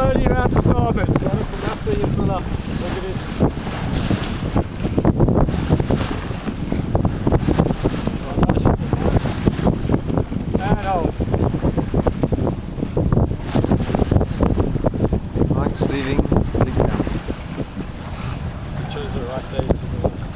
slowly around to starboard. That's where you pull up. Look at it. And hold. Mike's leaving Big Town. Choose the right day to the